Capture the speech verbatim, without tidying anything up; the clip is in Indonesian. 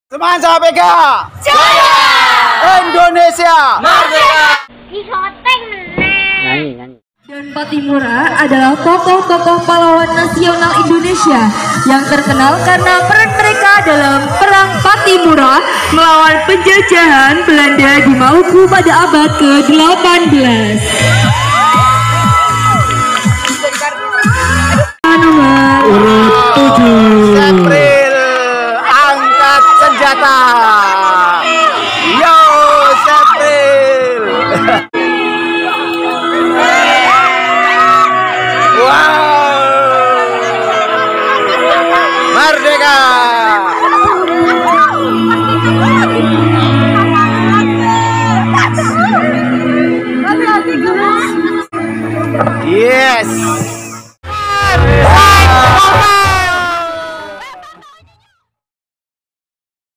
Semansa P K Jaya, Indonesia Merdeka. Disoteng menang. Dan Pattimura adalah tokoh-tokoh pahlawan nasional Indonesia yang terkenal karena peran mereka dalam Perang Pattimura melawan penjajahan Belanda di Maluku pada abad ke delapan belas.